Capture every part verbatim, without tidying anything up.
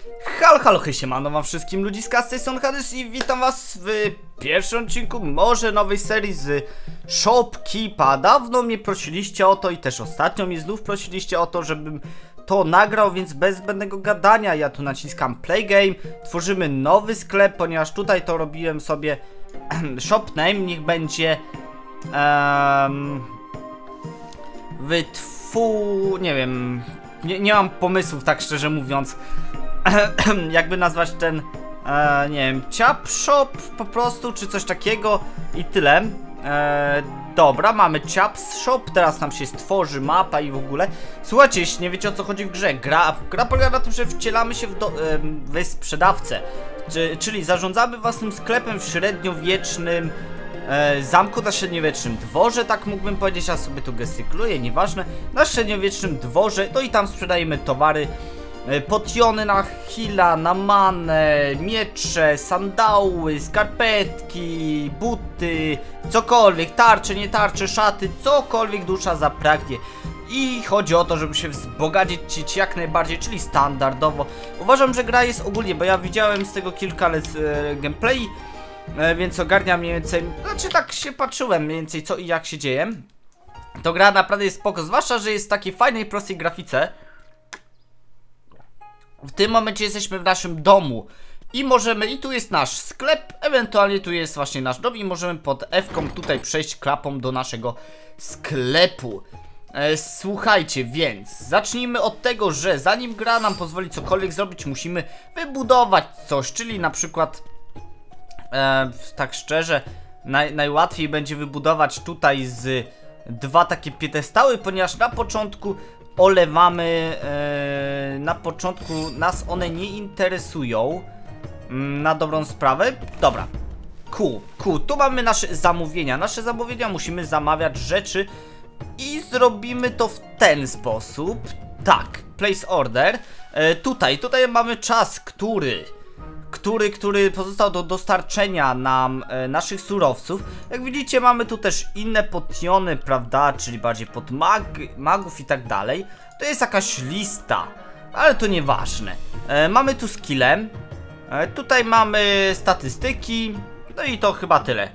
Halo, halo, hej, siemano wam wszystkim ludziska, z tej strony Hadys i witam was w pierwszym odcinku może nowej serii z Shopkeepa. Dawno mnie prosiliście o to i też ostatnio mnie znów prosiliście o to, żebym to nagrał, więc bez zbędnego gadania ja tu naciskam play game, tworzymy nowy sklep, ponieważ tutaj to robiłem sobie shop name, niech będzie um, wytwu... nie wiem, nie, nie mam pomysłów, tak szczerze mówiąc. Jakby nazwać ten, e, nie wiem, ciap shop po prostu, czy coś takiego i tyle. e, Dobra, mamy ciap shop, teraz nam się stworzy mapa i w ogóle. Słuchajcie, jeśli nie wiecie o co chodzi w grze, gra, gra polega na tym, że wcielamy się w, do, e, w sprzedawcę, czy, czyli zarządzamy własnym sklepem w średniowiecznym e, zamku na średniowiecznym dworze, tak mógłbym powiedzieć, a sobie tu gestykuluję, nieważne. Na średniowiecznym dworze, no i tam sprzedajemy towary, potiony na heala, na manę, miecze, sandały, skarpetki, buty, cokolwiek, tarcze, nie tarcze, szaty, cokolwiek dusza zapragnie. I chodzi o to, żeby się wzbogacić jak najbardziej, czyli standardowo. Uważam, że gra jest ogólnie, bo ja widziałem z tego kilka e, gameplay, e, więc ogarniam mniej więcej, znaczy tak się patrzyłem mniej więcej co i jak się dzieje. To gra naprawdę jest spoko, zwłaszcza, że jest w takiej fajnej, prostej grafice. W tym momencie jesteśmy w naszym domu i możemy, i tu jest nasz sklep, ewentualnie tu jest właśnie nasz dom i możemy pod F-ką tutaj przejść klapą do naszego sklepu. e, Słuchajcie, więc zacznijmy od tego, że zanim gra nam pozwoli cokolwiek zrobić, musimy wybudować coś, czyli na przykład e, tak szczerze, naj, najłatwiej będzie wybudować tutaj z dwa takie piedestały, ponieważ na początku olewamy, e, na początku nas one nie interesują, na dobrą sprawę. Dobra, cool, cool, tu mamy nasze zamówienia, nasze zamówienia musimy zamawiać rzeczy i zrobimy to w ten sposób, tak, place order, e, tutaj, tutaj mamy czas, który Który, który pozostał do dostarczenia nam e, naszych surowców. Jak widzicie, mamy tu też inne potiony, prawda, czyli bardziej pod mag, magów i tak dalej. To jest jakaś lista, ale to nieważne. e, Mamy tu skille, e, tutaj mamy statystyki, no i to chyba tyle.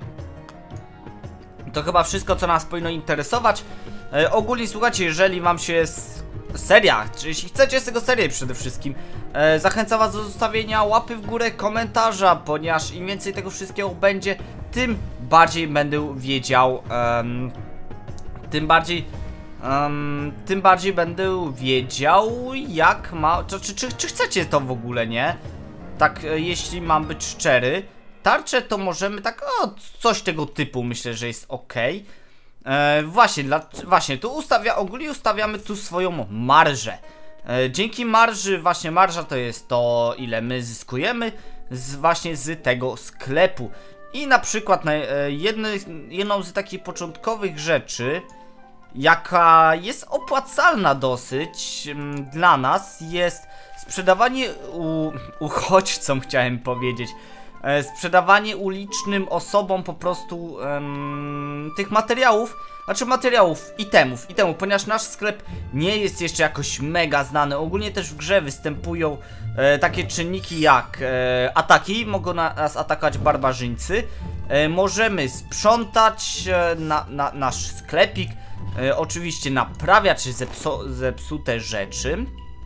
To chyba wszystko, co nas powinno interesować. e, Ogólnie słuchajcie, jeżeli wam się seria, czy jeśli chcecie z tego serię przede wszystkim, e, zachęcam was do zostawienia łapy w górę, komentarza, ponieważ im więcej tego wszystkiego będzie, tym bardziej będę wiedział, um, tym bardziej, um, tym bardziej będę wiedział, jak ma, czy, czy, czy, czy chcecie to w ogóle, nie? Tak, e, jeśli mam być szczery, tarcze to możemy tak, o, coś tego typu, myślę, że jest ok. E, właśnie, dla, właśnie, tu ustawia, ogólnie ustawiamy tu swoją marżę. E, dzięki marży, właśnie marża to jest to, ile my zyskujemy z, właśnie z tego sklepu. I na przykład na, e, jedny, jedną z takich początkowych rzeczy, jaka jest opłacalna dosyć m, dla nas, jest sprzedawanie u, uchodźcom, chciałem powiedzieć. E, sprzedawanie ulicznym osobom po prostu em, tych materiałów, znaczy materiałów, itemów, itemów, ponieważ nasz sklep nie jest jeszcze jakoś mega znany. Ogólnie też w grze występują e, takie czynniki jak e, ataki, mogą nas atakować barbarzyńcy, e, możemy sprzątać e, na, na nasz sklepik, e, oczywiście naprawiać zepsu, zepsute rzeczy.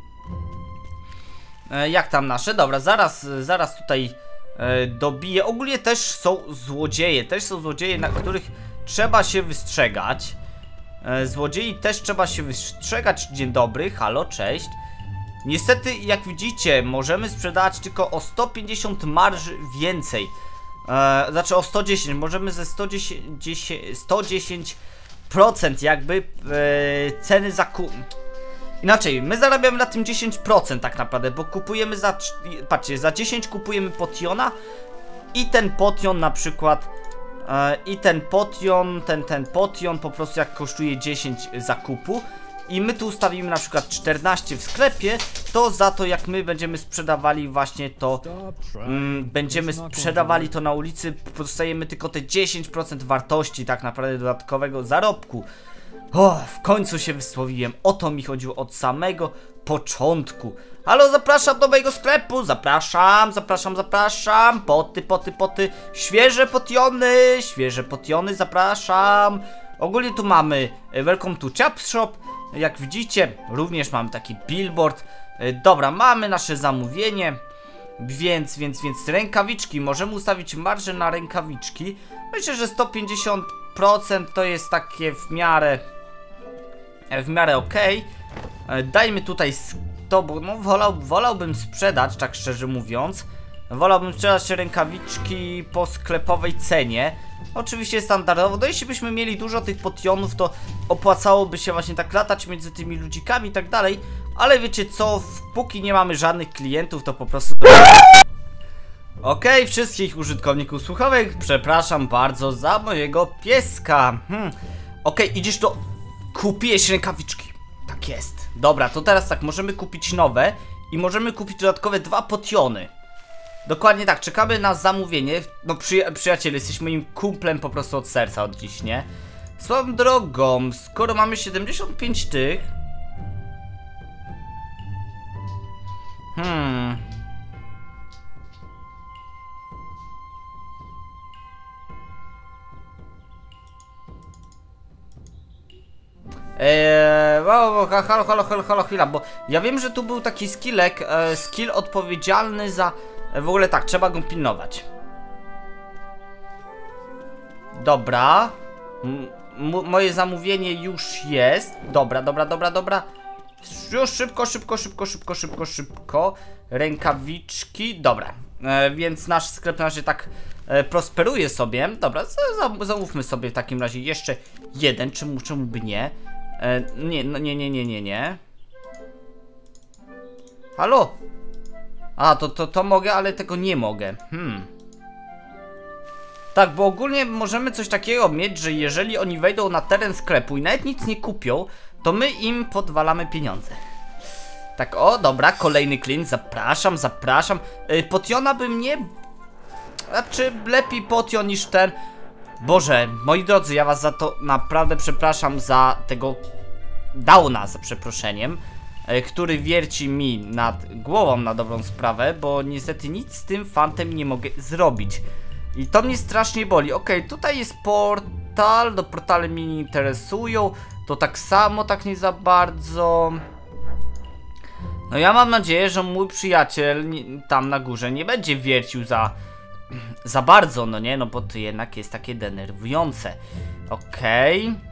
E, jak tam nasze? Dobra, zaraz, zaraz tutaj E, dobije. Ogólnie też są złodzieje, też są złodzieje, na których trzeba się wystrzegać. e, Złodziei też trzeba się wystrzegać. Dzień dobry, halo, cześć. Niestety, jak widzicie, możemy sprzedawać tylko o sto pięćdziesiąt marży więcej, e, znaczy o sto dziesięć, możemy ze sto dziesięć procent jakby e, ceny zakupu. Inaczej, my zarabiamy na tym dziesięć procent tak naprawdę, bo kupujemy za, patrzcie, za dziesięć kupujemy potiona i ten potion na przykład, e, i ten potion, ten, ten potion po prostu jak kosztuje dziesięć zakupu i my tu ustawimy na przykład czternaście w sklepie, to za to jak my będziemy sprzedawali właśnie to, mm, będziemy sprzedawali to na ulicy, dostajemy tylko te dziesięć procent wartości tak naprawdę dodatkowego zarobku. O, w końcu się wysłowiłem, o to mi chodziło od samego początku. Halo, zapraszam do mojego sklepu, zapraszam, zapraszam, zapraszam, poty, poty, poty, świeże potiony, świeże potiony, zapraszam. Ogólnie tu mamy welcome to Chap Shop, jak widzicie, również mamy taki billboard. Dobra, mamy nasze zamówienie, więc, więc, więc rękawiczki, możemy ustawić marżę na rękawiczki. Myślę, że sto pięćdziesiąt procent to jest takie w miarę, w miarę okej. Dajmy tutaj to, bo no, wolał, wolałbym sprzedać, tak szczerze mówiąc. Wolałbym sprzedać rękawiczki po sklepowej cenie. Oczywiście standardowo, no jeśli byśmy mieli dużo tych potionów, to opłacałoby się właśnie tak latać między tymi ludzikami i tak dalej. Ale wiecie co, póki nie mamy żadnych klientów, to po prostu... Okej, okay, wszystkich użytkowników słuchawek, przepraszam bardzo za mojego pieska. Hmm. Okej, okay, idziesz do... Kupiłeś rękawiczki. Tak jest. Dobra, to teraz tak, możemy kupić nowe i możemy kupić dodatkowe dwa potiony. Dokładnie tak, czekamy na zamówienie. No przyja przyjaciele, jesteś moim kumplem po prostu od serca od dziś, nie? Swoją drogą, skoro mamy siedemdziesiąt pięć tych... Hmm... Eee, halo, halo, halo, halo, halo, chwila, bo ja wiem, że tu był taki skillek, e, skill odpowiedzialny za... E, w ogóle tak, trzeba go pilnować. Dobra. M moje zamówienie już jest. Dobra, dobra, dobra, dobra. Już szybko, szybko, szybko, szybko, szybko, szybko. Rękawiczki, dobra. E, więc nasz sklep na razie tak e, prosperuje sobie. Dobra, zamówmy sobie w takim razie jeszcze jeden, czemu, czemu by nie? E, nie, no, nie, nie, nie, nie, nie. Halo? A, to, to, to mogę, ale tego nie mogę. Hmm. Tak, bo ogólnie możemy coś takiego mieć, że jeżeli oni wejdą na teren sklepu i nawet nic nie kupią, to my im podwalamy pieniądze. Tak, o, dobra, kolejny klient, zapraszam, zapraszam. Yy, potiona by mnie... Znaczy, lepiej potion niż ten... Boże, moi drodzy, ja was za to naprawdę przepraszam, za tego downa, za przeproszeniem, yy, który wierci mi nad głową na dobrą sprawę, bo niestety nic z tym fantem nie mogę zrobić. I to mnie strasznie boli. Okej, okay, tutaj jest portal, do portale mnie nie interesują, to tak samo, tak nie za bardzo... No ja mam nadzieję, że mój przyjaciel tam na górze nie będzie wiercił za za bardzo, no nie? No bo to jednak jest takie denerwujące. Okej. Okay.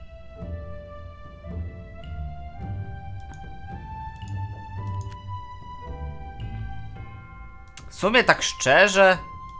W sumie tak szczerze...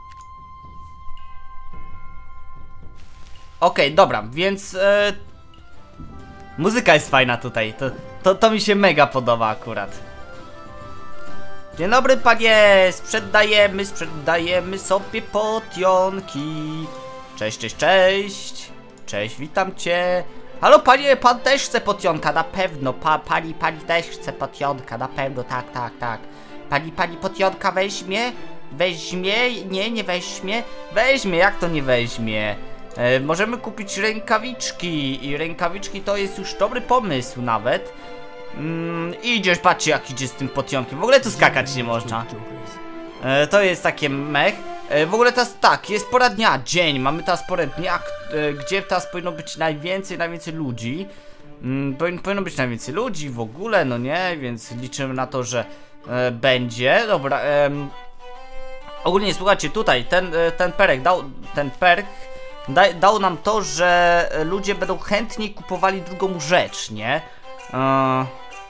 Okej, okay, dobra, więc... E... Muzyka jest fajna tutaj, to, to, to mi się mega podoba akurat. Dzień dobry panie, sprzedajemy, sprzedajemy sobie potionki. Cześć, cześć, cześć. Cześć, witam cię. Halo panie, pan też chce potionka, na pewno. Pa, pani, pani też chce potionka, na pewno, tak, tak, tak. Pani, pani potionka weźmie? Weźmie? Nie, nie weźmie? Weźmie, jak to nie weźmie? E, możemy kupić rękawiczki i rękawiczki to jest już dobry pomysł nawet. Mm, idziesz, patrzcie jak idzie z tym potionkiem. W ogóle tu skakać nie można. E, to jest takie mech. E, w ogóle teraz tak, jest pora dnia, dzień. Mamy teraz porę dnia, e, gdzie teraz powinno być najwięcej, najwięcej ludzi. Mm, powinno, powinno być najwięcej ludzi w ogóle, no nie? Więc liczymy na to, że e, będzie. Dobra, e, ogólnie słuchajcie, tutaj ten, e, ten perek dał, ten perk Da, dał nam to, że ludzie będą chętniej kupowali drugą rzecz, nie? Eee...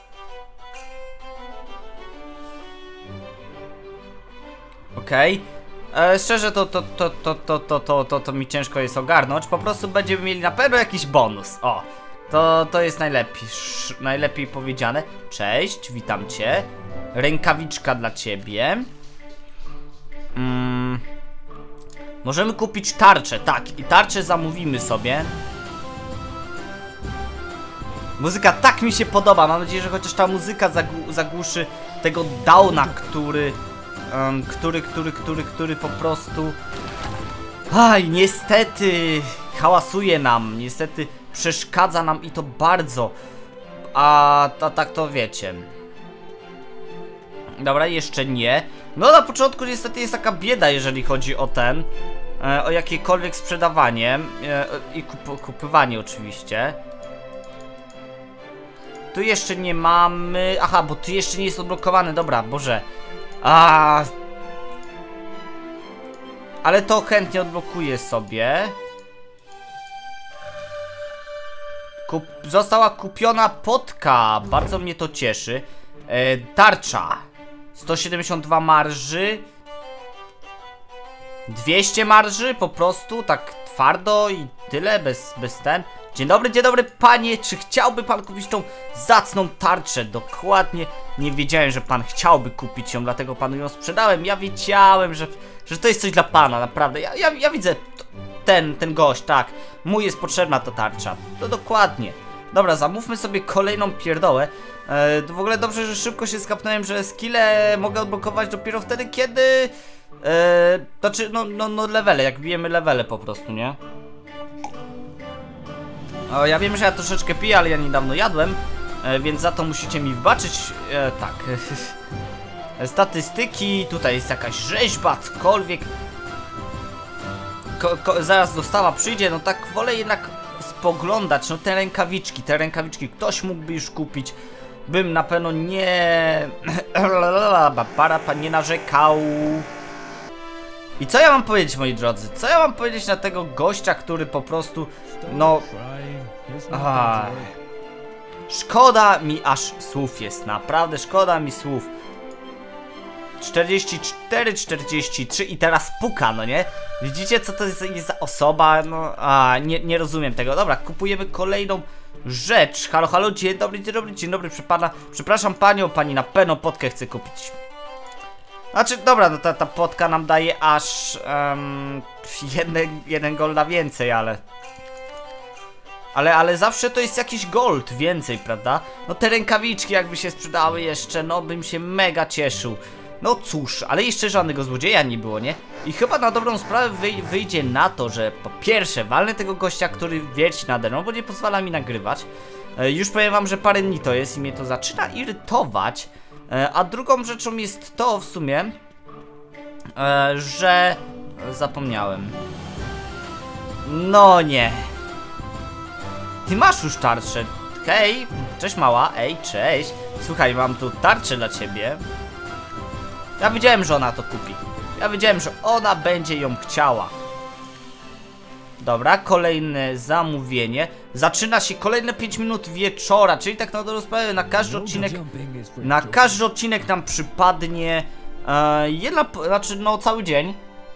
Okej. Okay. Eee, szczerze to to to, to, to, to, to, to, to mi ciężko jest ogarnąć. Po prostu będziemy mieli na pewno jakiś bonus. O, to, to jest najlepiej, najlepiej powiedziane. Cześć, witam cię. Rękawiczka dla ciebie. Mm. Możemy kupić tarczę, tak, i tarczę zamówimy sobie. Muzyka tak mi się podoba, mam nadzieję, że chociaż ta muzyka zagł zagłuszy tego downa, który, um, który, który, który, który po prostu... Aj, niestety hałasuje nam, niestety przeszkadza nam i to bardzo. A, a tak to wiecie. Dobra, jeszcze nie. No na początku niestety jest taka bieda, jeżeli chodzi o ten e, o jakiekolwiek sprzedawanie e, i kup kupywanie oczywiście. Tu jeszcze nie mamy... Aha, bo tu jeszcze nie jest odblokowany, dobra, Boże. A. Ale to chętnie odblokuję sobie. Kup Została kupiona potka. Bardzo mnie to cieszy. e, Tarcza sto siedemdziesiąt dwa marży. dwieście marży po prostu, tak twardo i tyle, bez, bez ten. Dzień dobry, dzień dobry panie, czy chciałby pan kupić tą zacną tarczę? Dokładnie nie wiedziałem, że pan chciałby kupić ją, dlatego panu ją sprzedałem. Ja wiedziałem, że, że to jest coś dla pana, naprawdę. Ja, ja, ja widzę ten, ten gość, tak. Mu jest potrzebna ta tarcza, to dokładnie. Dobra, zamówmy sobie kolejną pierdołę. e, W ogóle dobrze, że szybko się skapnąłem, że skille mogę odblokować dopiero wtedy, kiedy... E, znaczy, no, no, no levele, jak bijemy levele po prostu, nie? O, ja wiem, że ja troszeczkę piję, ale ja niedawno jadłem, e, więc za to musicie mi wybaczyć. e, Tak. Statystyki, tutaj jest jakaś rzeźba, cokolwiek. Ko ko zaraz dostawa przyjdzie, no tak wolę jednak spoglądać. No te rękawiczki, te rękawiczki ktoś mógłby już kupić. Bym na pewno nie... para pan nie narzekał. I co ja mam powiedzieć, moi drodzy? Co ja mam powiedzieć na tego gościa, który po prostu... No... Ach, szkoda mi aż słów jest, naprawdę szkoda mi słów. czterdzieści cztery, czterdzieści trzy i teraz puka, no nie? Widzicie, co to jest, jest za osoba? No, a, nie, nie rozumiem tego. Dobra, kupujemy kolejną rzecz. Halo, halo, dzień dobry, dzień dobry, dzień dobry, pana, przepraszam panią, pani na pewno potkę chce kupić. Znaczy, dobra, no ta, ta potka nam daje aż um, jeden, jeden golda więcej, ale... Ale, ale zawsze to jest jakiś gold więcej, prawda? No te rękawiczki jakby się sprzedały jeszcze, no bym się mega cieszył. No cóż, ale jeszcze żadnego złodzieja nie było, nie? I chyba na dobrą sprawę wyj wyjdzie na to, że po pierwsze walnę tego gościa, który wierci nade mną, bo nie pozwala mi nagrywać. e, Już powiem wam, że parę dni to jest i mnie to zaczyna irytować. e, A drugą rzeczą jest to w sumie, e, że... Zapomniałem. No nie. Ty masz już tarczę. Hej, cześć mała, ej, cześć. Słuchaj, mam tu tarczę dla ciebie. Ja wiedziałem, że ona to kupi. Ja wiedziałem, że ona będzie ją chciała. Dobra, kolejne zamówienie. Zaczyna się kolejne pięć minut wieczora, czyli tak na dobrą sprawę na każdy odcinek Na każdy odcinek nam przypadnie e, jedna, znaczy no cały dzień.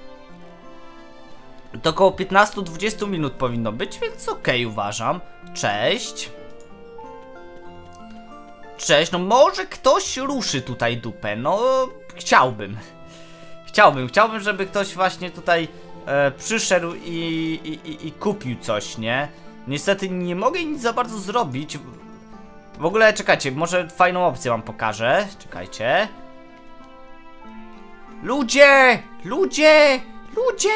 To około piętnaście do dwudziestu minut powinno być, więc okej, okay, uważam. Cześć. Cześć, no może ktoś ruszy tutaj dupę, no chciałbym. Chciałbym, chciałbym, żeby ktoś właśnie tutaj e, przyszedł i, i, i, i kupił coś, nie? Niestety nie mogę nic za bardzo zrobić. W ogóle, czekajcie, może fajną opcję wam pokażę. Czekajcie. Ludzie! Ludzie! Ludzie!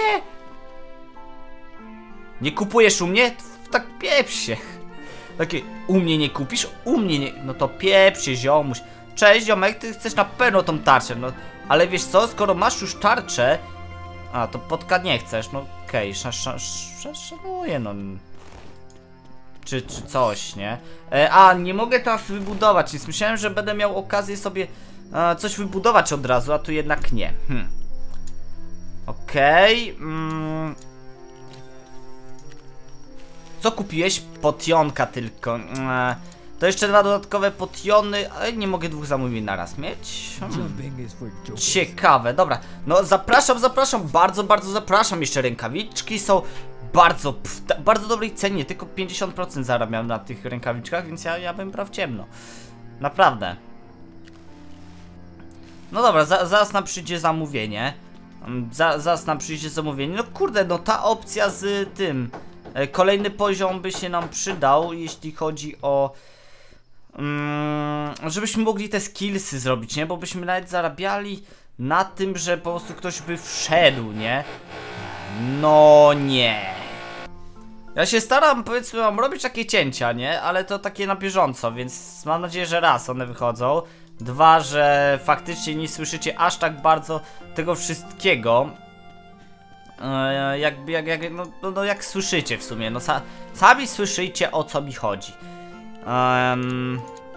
Nie kupujesz u mnie? Tak pieprz się. Takie, u mnie nie kupisz? U mnie nie... No to pieprz się, ziomuś. Cześć, ziomek, ty chcesz na pewno tą tarczę, no. Ale wiesz co, skoro masz już tarczę... A, to potka nie chcesz, no okej, okay, szanuję, no. Czy, czy coś, nie? E, a, nie mogę teraz wybudować, więc myślałem, że będę miał okazję sobie e, coś wybudować od razu, a tu jednak nie. Hm. Okej, okay, mm. Co kupiłeś? Potionka tylko. Eee, to jeszcze dwa dodatkowe potiony, ale nie mogę dwóch zamówień naraz mieć. Hmm. Ciekawe, dobra. No zapraszam, zapraszam, bardzo, bardzo zapraszam. Jeszcze rękawiczki są bardzo, pf, bardzo dobrej cenie. Tylko pięćdziesiąt procent zarabiam na tych rękawiczkach, więc ja, ja bym brał w ciemno. Naprawdę. No dobra, za, zaraz nam przyjdzie zamówienie. Za, zaraz nam przyjdzie zamówienie. No kurde, no ta opcja z tym... Kolejny poziom by się nam przydał, jeśli chodzi o... Um, żebyśmy mogli te skillsy zrobić, nie? Bo byśmy nawet zarabiali na tym, że po prostu ktoś by wszedł, nie? No nie. Ja się staram, powiedzmy, mam robić takie cięcia, nie? Ale to takie na bieżąco, więc mam nadzieję, że raz one wychodzą. Dwa, że faktycznie nie słyszycie aż tak bardzo tego wszystkiego. E, jakby, jak, jak, no, no, no jak słyszycie w sumie, no sa, sami słyszycie, o co mi chodzi. Um,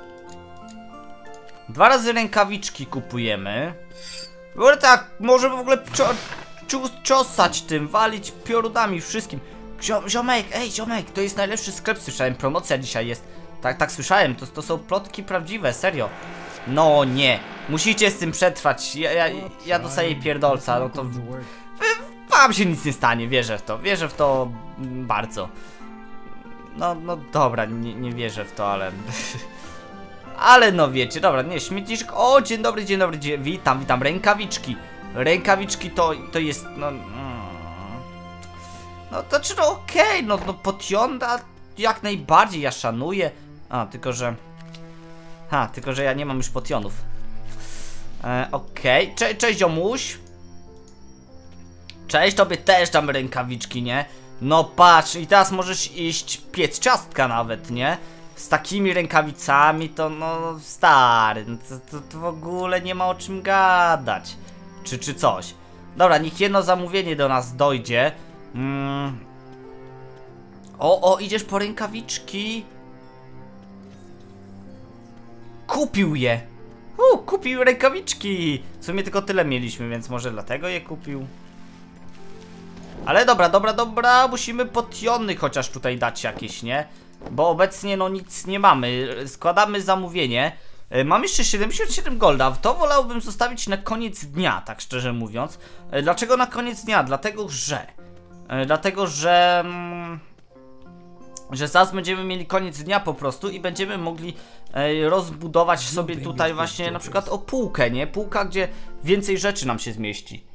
dwa razy rękawiczki kupujemy. W ogóle tak, możemy w ogóle czo, czo, czosać tym, walić piorunami, wszystkim. Zio, ziomek, ej ziomek, to jest najlepszy sklep, słyszałem, promocja dzisiaj jest. Tak, tak słyszałem, to, to są plotki prawdziwe, serio. No nie, musicie z tym przetrwać, ja, ja, ja dostaję pierdolca, no to... Wam się nic nie stanie, wierzę w to, wierzę w to bardzo. No, no dobra, nie, nie wierzę w to, ale... Ale no wiecie, dobra, nie, śmietniczek, o dzień dobry, dzień dobry, dzień, witam, witam, rękawiczki. Rękawiczki to, to jest, no... Mm, no to czy no okej, okay, no, no potionda jak najbardziej, ja szanuję. A, tylko że... Ha, tylko że ja nie mam już potionów. E, okej, okay. Cze cześć ziomuś. Cześć, tobie też damy rękawiczki, nie? No patrz, i teraz możesz iść piec ciastka nawet, nie? Z takimi rękawicami to no stary, no, to, to, to w ogóle nie ma o czym gadać. Czy, czy coś. Dobra, niech jedno zamówienie do nas dojdzie. Mm. O, o, idziesz po rękawiczki. Kupił je. U, kupił rękawiczki. W sumie tylko tyle mieliśmy, więc może dlatego je kupił. Ale dobra, dobra, dobra, musimy potiony chociaż tutaj dać jakieś, nie? Bo obecnie no nic nie mamy. Składamy zamówienie. Mam jeszcze siedemdziesiąt siedem golda. To wolałbym zostawić na koniec dnia, tak szczerze mówiąc. Dlaczego na koniec dnia? Dlatego, że... Dlatego, że... Że zaraz będziemy mieli koniec dnia po prostu i będziemy mogli e, rozbudować sobie tutaj właśnie na przykład o półkę, nie? Półka, gdzie więcej rzeczy nam się zmieści.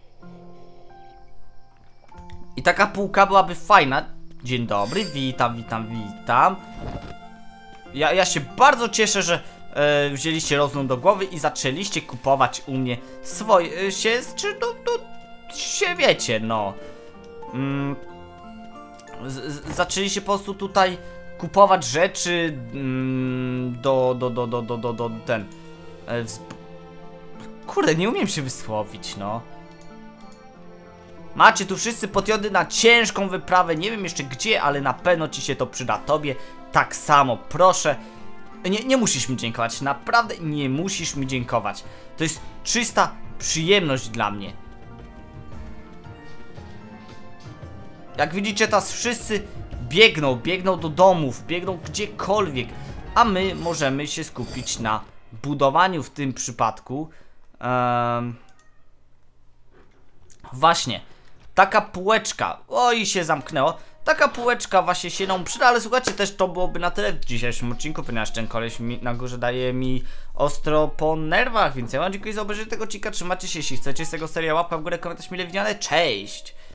I taka półka byłaby fajna. Dzień dobry, witam, witam, witam. Ja, ja się bardzo cieszę, że e, wzięliście rozum do głowy i zaczęliście kupować u mnie swoje, e, się, czy no, no, się wiecie, no. Mm. Z, z, zaczęliście po prostu tutaj kupować rzeczy mm, do, do, do, do, do, do, do, ten e, kurde, nie umiem się wysłowić, no. Macie tu wszyscy potiony na ciężką wyprawę, nie wiem jeszcze gdzie, ale na pewno ci się to przyda, tobie tak samo, proszę. Nie, nie musisz mi dziękować, naprawdę nie musisz mi dziękować. To jest czysta przyjemność dla mnie. Jak widzicie, teraz wszyscy biegną, biegną do domów, biegną gdziekolwiek, a my możemy się skupić na budowaniu w tym przypadku. Um, właśnie, taka półeczka, oj się zamknęło, taka półeczka właśnie się nam przyda, ale słuchajcie, też to byłoby na tyle w dzisiejszym odcinku, ponieważ ten koleś mi, na górze daje mi ostro po nerwach, więc ja wam dziękuję za obejrzenie tego odcinka, trzymajcie się, jeśli chcecie z tego seria łapka w górę, komentarz mile widziane, cześć!